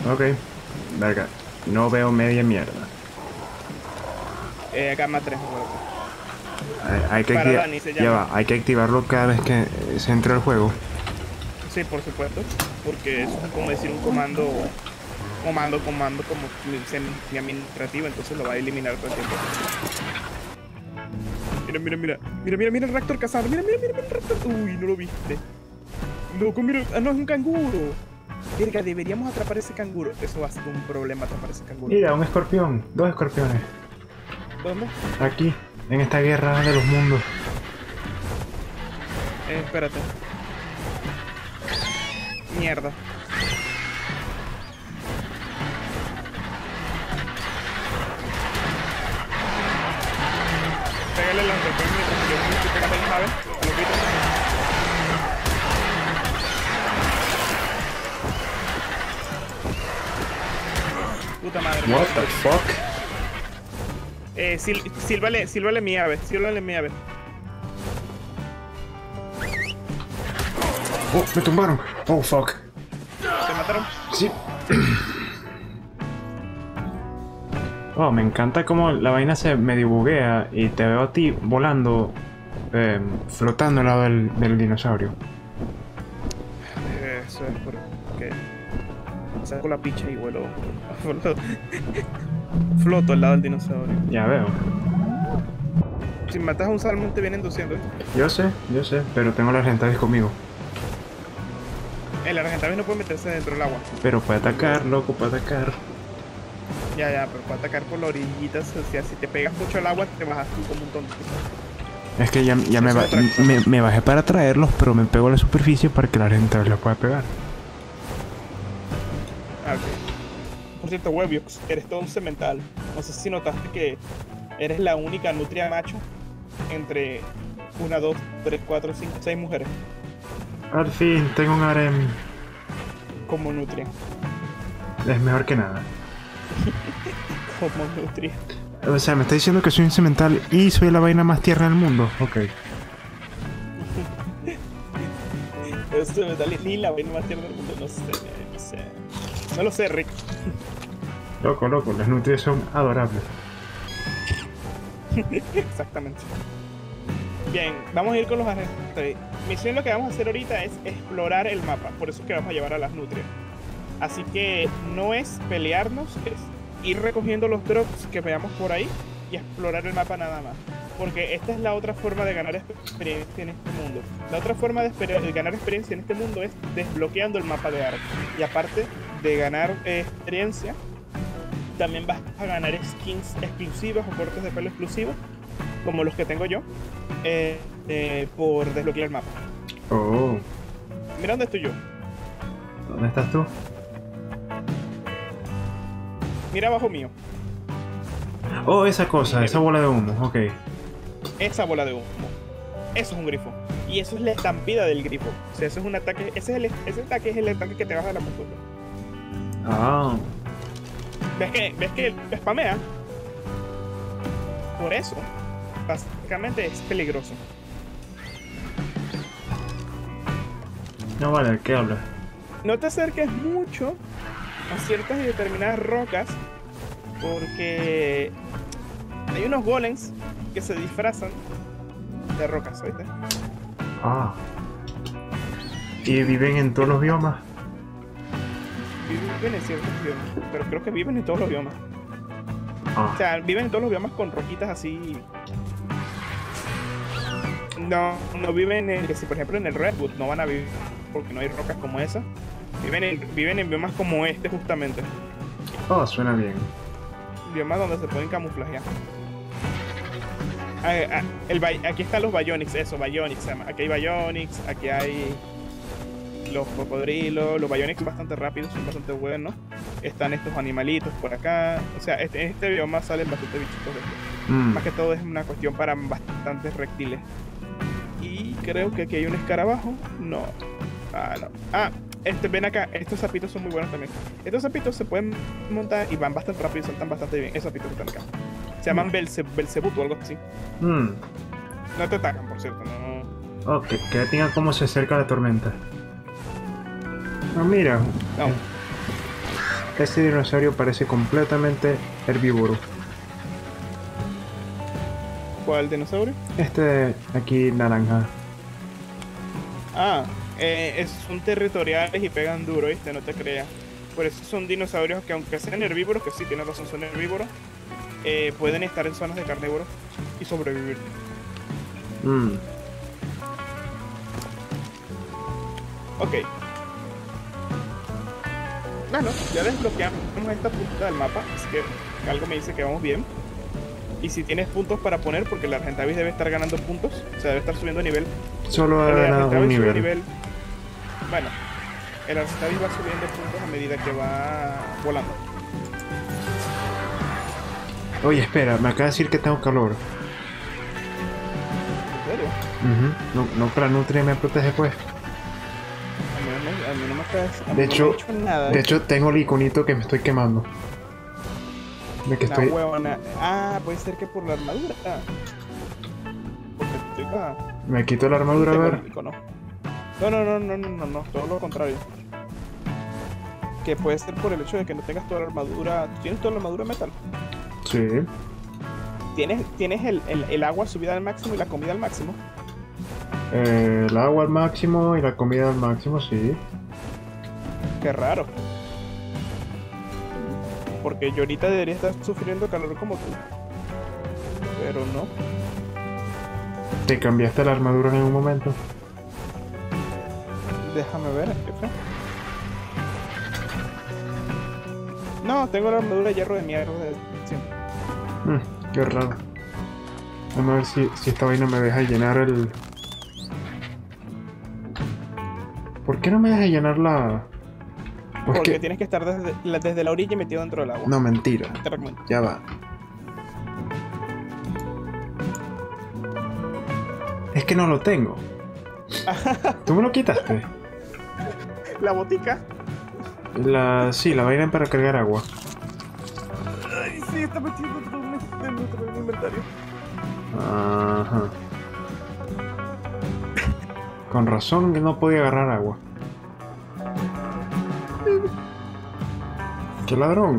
Ok. Verga. No veo media mierda. Gama 3, Hay que para activar. Dani se Ya llama. va, hay que activarlo cada vez que se entra al juego. Sí, por supuesto. Porque eso es como decir un comando como semi-administrativo, entonces lo va a eliminar todo el tiempo. Mira el raptor cazando. Mira el raptor. Uy, no lo viste. Loco, mira. Ah, no, es un canguro. Verga, deberíamos atrapar ese canguro. Eso va a ser un problema atrapar ese canguro. Mira, un escorpión. Dos escorpiones. ¿Dónde? Aquí, en esta guerra de los mundos. Espérate. Mierda. Pégale el lanzaperas mientras que yo me estoy pegando las naves. A los bichos. Puta madre. What the fuck? Sílvale mi ave. Sílvale mi ave. Oh, me tumbaron. Oh, fuck. ¿Te mataron? Sí. Oh, me encanta cómo la vaina se medio buguea y te veo a ti volando, flotando al lado del dinosaurio. Eso es porque saco la picha y vuelo. Floto al lado del dinosaurio. Ya veo. Si matas a un salmón te vienen 200. Yo sé, pero tengo las rentavis conmigo. El argentino no puede meterse dentro del agua. Pero puede atacar, loco, puede atacar. Ya, pero puede atacar por la orillita. O sea, si te pegas mucho al agua, te bajas tú como un tonto. Es que ya Eso es otra cosa. me bajé para traerlos, pero me pego a la superficie para que la rentavis la pueda pegar. Ah, ok. Por cierto, Webiox, eres todo un cemental. No sé si notaste que eres la única nutria macho entre 1, 2, 3, 4, 5, 6 mujeres Al fin, tengo un harem. como nutria. Es mejor que nada. Como nutria. O sea, me está diciendo que soy un cemental y soy la vaina más tierna del mundo. Ok. Es cemental ni la vaina más tierna del mundo. No sé. No lo sé, Rick. Loco, las nutrias son adorables. Exactamente. Bien, vamos a ir con los agentes. Misión, lo que vamos a hacer ahorita es explorar el mapa. Por eso es que vamos a llevar a las nutrias. Así que no es pelearnos, es ir recogiendo los drops que veamos por ahí y explorar el mapa nada más. Porque esta es la otra forma de ganar experiencia en este mundo. La otra forma de ganar experiencia en este mundo es desbloqueando el mapa de Ark. Y aparte de ganar experiencia, también vas a ganar skins exclusivas o cortes de pelo exclusivos, como los que tengo yo, por desbloquear el mapa. Oh. Mira dónde estoy yo. ¿Dónde estás tú? Mira abajo mío. Oh, esa cosa, esa bola de humo, ok. Esa bola de humo. Eso es un grifo. Y eso es la estampida del grifo. O sea, eso es un ataque. Ese ataque es el ataque que te baja de la montura. Ah. ¿Ves que spamea? Por eso, básicamente es peligroso. No vale, ¿de qué hablas? No te acerques mucho a ciertas y determinadas rocas, porque hay unos golems que se disfrazan de rocas, ¿oíste? Ah. ¿Y viven en todos los biomas? Viven en ciertos biomas, pero creo que viven en todos los biomas. Ah. O sea, viven en todos los biomas con roquitas así. No viven en, que si por ejemplo en el Redwood no van a vivir porque no hay rocas como esa. Viven en biomas como este justamente. Oh, suena bien. Biomas donde se pueden camuflajear. Aquí están los Bionics, eso, Bionics se llama. Aquí hay Bionics, aquí hay los cocodrilos, los Bionics son bastante rápidos, son bastante buenos. Están estos animalitos por acá. O sea, en este bioma salen bastantes bichitos de estos. Más que todo es una cuestión para bastantes reptiles. Y creo que aquí hay un escarabajo. No. Ven acá, estos sapitos son muy buenos también. Estos sapitos se pueden montar y van bastante rápido y saltan bastante bien. Esos sapitos que están acá se llaman Belzebut o algo así. No te atacan, por cierto, no. Oh, que tenga cómo se acerca la tormenta. Ah, mira. No. este dinosaurio parece completamente herbívoro. ¿Cuál dinosaurio? Este de aquí naranja. Ah, son territoriales y pegan duro, ¿viste? No te creas. Por eso son dinosaurios que aunque sean herbívoros, que sí, tienes razón, son herbívoros, pueden estar en zonas de carnívoros y sobrevivir. Mm. Ok. Bueno, ya desbloqueamos esta punta del mapa, así que algo me dice que vamos bien. Y si tienes puntos para poner, porque el Argentavis debe estar ganando puntos, o sea, debe estar subiendo nivel. Solo ha El ganado un Argentavis sube nivel. Bueno, el Argentavis va subiendo puntos a medida que va volando. Oye, espera, me acaba de decir que tengo calor. ¿En serio? No, la nutria me protege pues. A mí no me acabas, a mí De no hecho, me ha hecho nada. de hecho tengo el iconito que me estoy quemando. De que Una estoy... huevona. Ah, puede ser que por la armadura. Porque estoy acá. Me quito la armadura, a ver. No, todo lo contrario. Que puede ser por el hecho de que no tengas toda la armadura. ¿Tú tienes toda la armadura metal? Sí. ¿Tienes el agua subida al máximo y la comida al máximo? El agua al máximo y la comida al máximo, sí. Qué raro. Porque yo ahorita debería estar sufriendo calor como tú. Pero no. ¿Te cambiaste la armadura en un momento? Déjame ver, ¿qué fue? No, tengo la armadura de hierro de mierda de siempre. Qué raro. Vamos a ver si esta vaina me deja llenar el... ¿Por qué no me deja llenar la...? Porque tienes que estar desde la orilla metido dentro del agua. No, mentira. Te recomiendo. Ya va. Es que no lo tengo. ¿Tú me lo quitaste? La botica. Sí, la vaina para cargar agua. Ay, sí, está metido dentro de nuestro inventario. Ajá. Con razón que no podía agarrar agua. ¡Qué ladrón!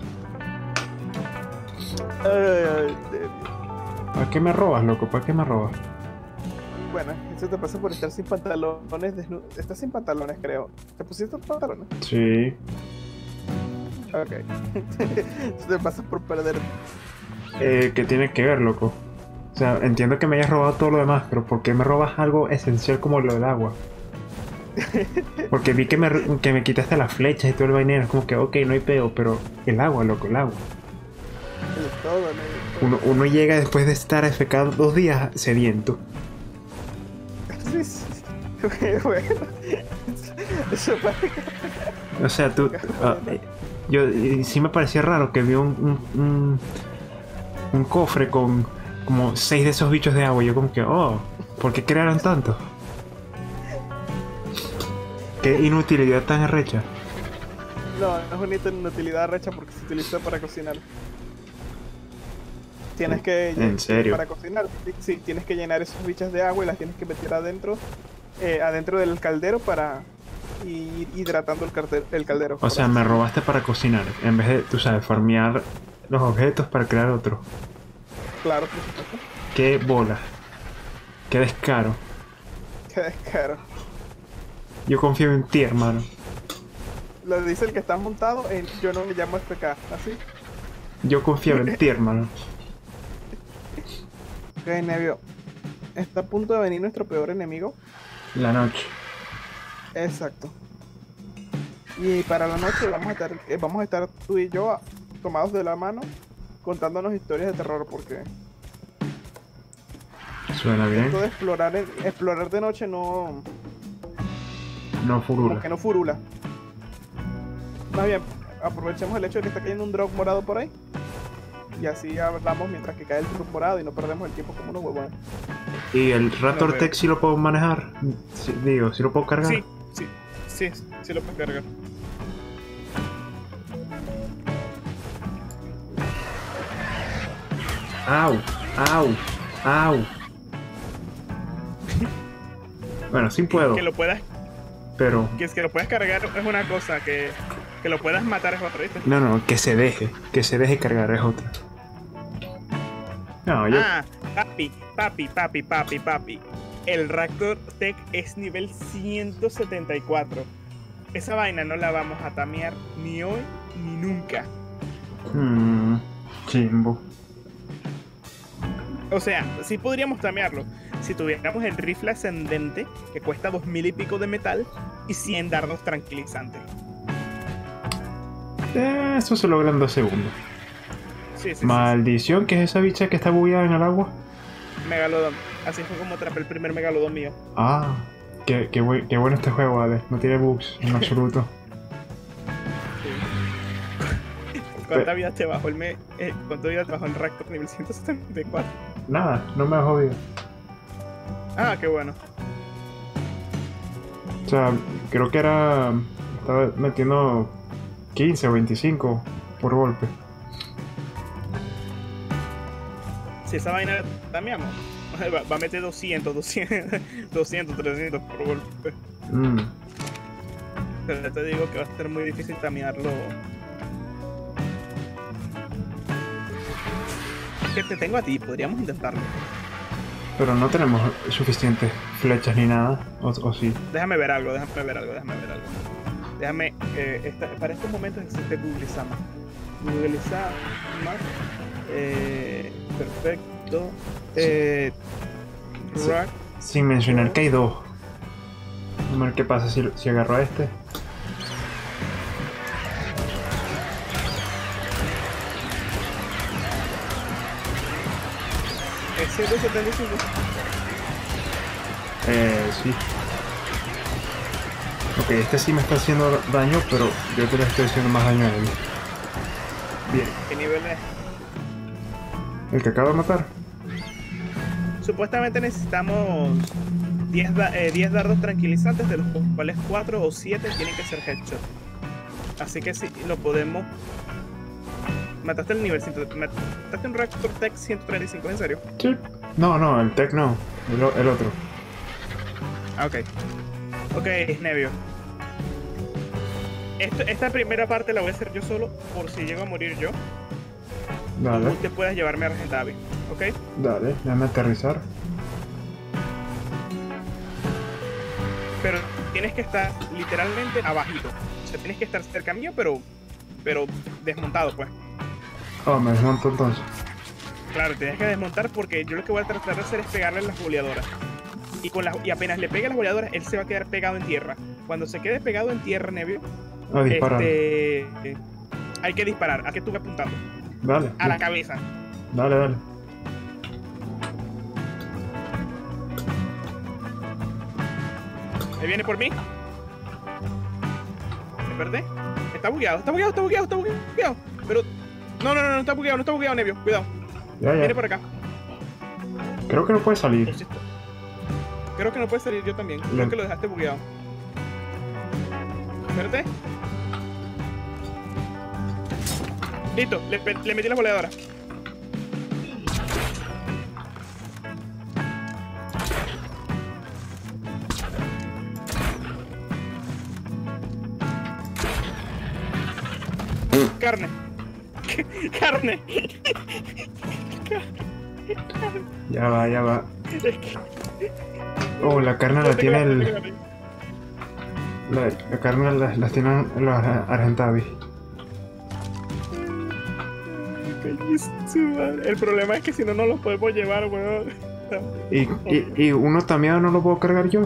Ay, ¿Para qué me robas, loco? ¿Para qué me robas? bueno, eso te pasa por estar sin pantalones desnudos. Estás sin pantalones, creo. ¿Te pusiste pantalones? Sí. Ok. Eso te pasa por perder. ¿Qué tiene que ver, loco? O sea, entiendo que me hayas robado todo lo demás, pero ¿por qué me robas algo esencial como lo del agua? Porque vi que me quitaste las flechas y todo el vainero. Es como que, ok, no hay peo, pero el agua, loco, el agua. Es todo, ¿no? Uno llega después de estar afecado 2 días sediento. Sí, sí. Bueno. Eso parece. O sea, sí me parecía raro que vi un cofre con como 6 de esos bichos de agua. Y yo como que, oh, ¿por qué crearon tanto? Qué inutilidad tan arrecha. No, no es una inutilidad recha porque se utiliza para cocinar. Tienes que... ¿En serio? Para cocinar, sí, tienes que llenar esos bichos de agua y las tienes que meter adentro del caldero para ir hidratando el caldero. O sea, me robaste para cocinar, en vez de, tú sabes, farmear los objetos para crear otros. Claro, por supuesto. Qué bola. Qué descaro. Qué descaro. Yo confío en ti, hermano. Lo dice el que está montado en yo no me llamo FK, ¿así? Yo confío en ti, hermano. Ok, Nevio. Está a punto de venir nuestro peor enemigo. La noche. Exacto. Y para la noche vamos a estar tú y yo tomados de la mano contándonos historias de terror porque Suena bien. esto de explorar de noche no No como que no furula. Más bien, aprovechemos el hecho de que está cayendo un drop morado por ahí y así hablamos mientras que cae el drop morado y no perdemos el tiempo como unos huevones. ¿Y el Raptor Tech sí lo puedo manejar? Sí, digo, ¿sí lo puedo cargar? Sí lo puedes cargar. Au. Bueno, sí puedo. Que lo puedas Pero que lo puedas cargar es una cosa, que Que lo puedas matar es otra, ¿viste? No, que se deje cargar es otra. No, yo... Ah, papi. El Raptor Tech es nivel 174. Esa vaina no la vamos a tamear ni hoy ni nunca. Chimbo. O sea, sí podríamos tamearlo si tuviéramos el rifle ascendente que cuesta 2000 y pico de metal y 100 dardos tranquilizantes. Eso se logra en 2 segundos. Sí. Maldición, ¿qué es esa bicha que está bugueada en el agua? Megalodon. Así fue como atrapé el primer Megalodon mío. Ah, qué bueno este juego, Ale. No tiene bugs en absoluto. ¿Cuánta vida te bajó ¿cuánta vida te bajó el Raptor nivel 174? Nada, no me ha jodido. Ah, qué bueno. O sea, creo que estaba metiendo 15 o 25 por golpe. Si esa vaina tameamos, va a meter 200, 300 por golpe. Pero ya te digo que va a ser muy difícil tamearlo. Que te tengo a ti, podríamos intentarlo. Pero no tenemos suficientes flechas ni nada, o sí. Déjame ver algo. Para estos momentos existe Google Sama. Perfecto. Rack. Sin mencionar que hay 2. Vamos a ver qué pasa si agarro a este. Es 175. Sí. Ok, este sí me está haciendo daño, pero yo te le estoy haciendo más daño a él. Bien. ¿Qué nivel es? ¿El que acabo de matar? Supuestamente necesitamos 10 dardos tranquilizantes, de los cuales 4 o 7 tienen que ser headshot. Así que sí, lo podemos... Mataste el nivel 100. Mataste un Raptor Tech 135, ¿en serio? Sí. No, el Tech no. El otro. Ah, ok. Ok, Nevio. Esta primera parte la voy a hacer yo solo, por si llego a morir yo. Dale. Tú te puedes llevarme a Argentavi, ¿ok? Dale, déjame aterrizar. Pero tienes que estar literalmente abajito. O sea, tienes que estar cerca mío, pero desmontado, pues. Oh, me desmonto entonces. Claro, tienes que desmontar porque yo lo que voy a tratar de hacer es pegarle a las boleadoras. Y apenas le pegue a las boleadoras, él se va a quedar pegado en tierra. Cuando se quede pegado en tierra, Nevio, Disparar. hay que disparar. ¿A qué tú vas apuntando? Dale. A la cabeza. Dale. Ahí viene por mí. ¿Me perdé? Está bugueado. Pero... No, está bugueado, Nevio. Cuidado. Ya. Viene por acá. Creo que no puede salir. Creo que no puede salir yo también. Creo que lo dejaste bugueado. Espérate. Listo, le metí la boleadora. Carne. Carne. Ya va. Oh, la carne la tiene el... La carne las tienen los Argentavis. El problema es que si no nos los podemos llevar, weón. ¿Y uno tameado no lo puedo cargar yo?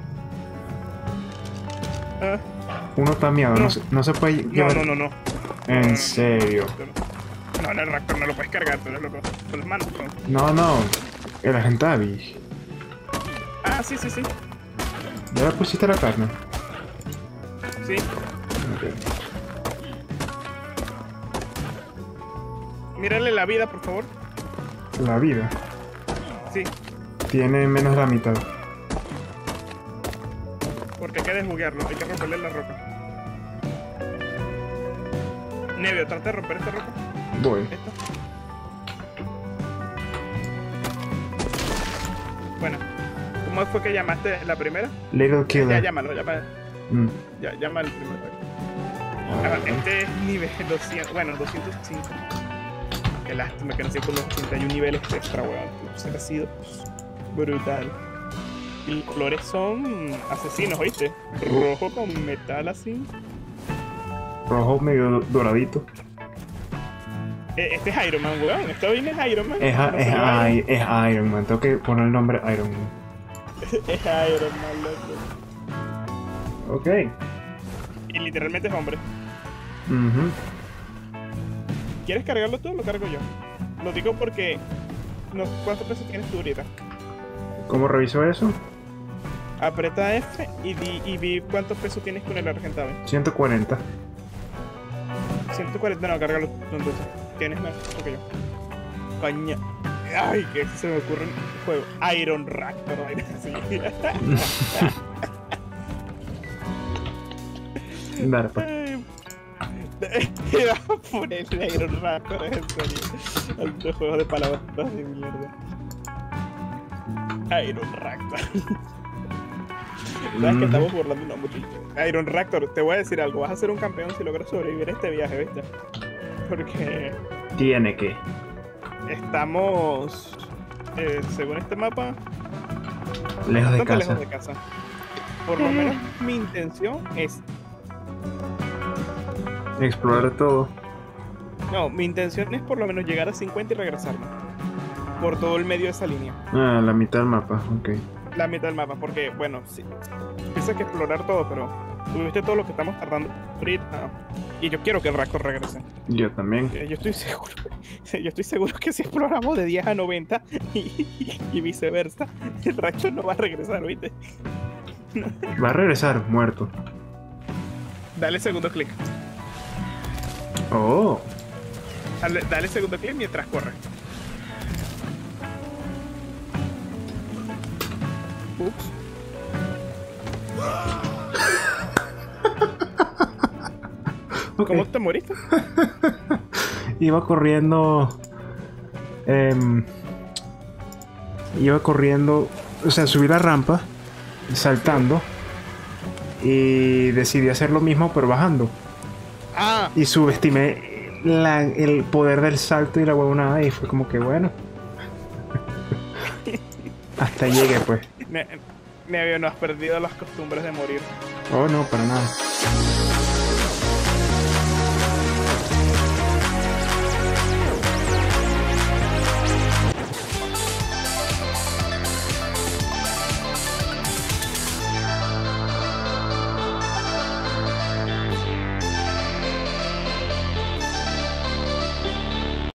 Ah, Uno tameado, no se puede llevar... no. ¿En serio? No, el Raptor no lo puedes cargar, tú eres loco. Con las manos, ¿no? No, el Argentavis. Ah, sí. ¿Ya le pusiste la carne? Sí. Okay. Mírale la vida, por favor. La vida. Sí. Tiene menos de la mitad. Porque hay que desbuguearlo, hay que romperle la roca. Nevio, trata de romper esta roca. Voy. Esta. Bueno, ¿cómo fue que llamaste la primera? Little Ya Killer. llámalo. Mm. Ya, llama al primero. Este es nivel 200, bueno, 205. Qué lástima que no sea con los 81 niveles extra, weón. Ha sido brutal. Y los colores son asesinos, ¿oíste? Rojo con metal así. Rojo medio doradito. Este es Iron Man, weón. Esto viene es Iron Man. Es Iron Man. Tengo que poner el nombre Iron Man. Es Iron Man, loco. Ok. Y literalmente es hombre. Mhm. ¿Quieres cargarlo tú o lo cargo yo? Lo digo porque... No, ¿cuántos pesos tienes tú ahorita? ¿Cómo reviso eso? Aprieta F y vi cuántos pesos tienes con el Argentave. 140. 140, no, cárgalo tú entonces. Tienes más que yo. Coño. Ay, que se me ocurre un juego. Iron Raptor, así. Dale, pues. Iba a ponerle Iron Raptor, en serio. Otro juego de palabras de mierda. Iron Raptor. Sabes que estamos burlando una muchacha. Iron Raptor, te voy a decir algo. Vas a ser un campeón si logras sobrevivir a este viaje, ¿viste? Porque... Tiene que. Estamos... según este mapa... Lejos de bastante casa. lejos de casa. Por lo menos mi intención es... Explorar todo. No, mi intención es por lo menos llegar a 50 y regresarme. Por todo el medio de esa línea. Ah, la mitad del mapa, ok. La mitad del mapa, porque, bueno, sí. Piensa que explorar todo, pero tuviste todo lo que estamos tardando ahorita. Y yo quiero que el Raptor regrese. Yo también. Yo estoy seguro. Yo estoy seguro que si exploramos de 10 a 90 y viceversa, el Raptor no va a regresar, ¿oíste? Va a regresar muerto. Dale segundo clic. Oh. Dale segundo clic mientras corre. Ups. Okay. ¿Cómo te moriste? Iba corriendo. Iba corriendo. O sea, subí la rampa. Saltando. Y decidí hacer lo mismo, pero bajando. Ah, Y subestimé el poder del salto y la huevonada. Y fue como que bueno. Hasta llegué, pues. Nevio, no has perdido las costumbres de morir. Oh, no, para nada.